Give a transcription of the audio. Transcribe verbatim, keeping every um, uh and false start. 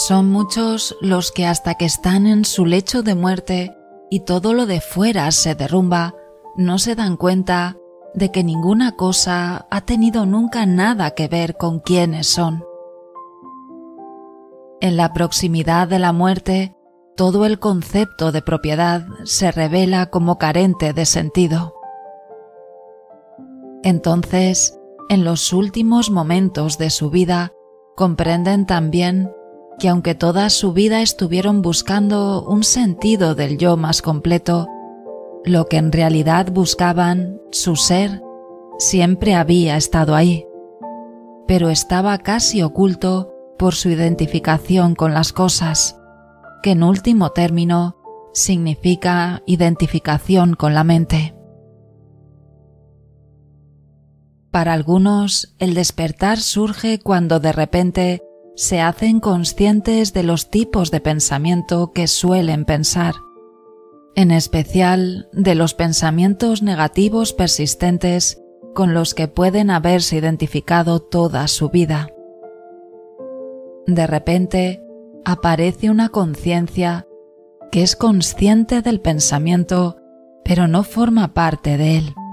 Son muchos los que hasta que están en su lecho de muerte y todo lo de fuera se derrumba, no se dan cuenta de que ninguna cosa ha tenido nunca nada que ver con quiénes son. En la proximidad de la muerte, todo el concepto de propiedad se revela como carente de sentido. Entonces, en los últimos momentos de su vida, comprenden también que aunque toda su vida estuvieron buscando un sentido del yo más completo, lo que en realidad buscaban, su ser, siempre había estado ahí, pero estaba casi oculto por su identificación con las cosas, que en último término significa identificación con la mente. Para algunos, el despertar surge cuando de repente se hacen conscientes de los tipos de pensamiento que suelen pensar, en especial de los pensamientos negativos persistentes con los que pueden haberse identificado toda su vida. De repente aparece una conciencia que es consciente del pensamiento, pero no forma parte de él.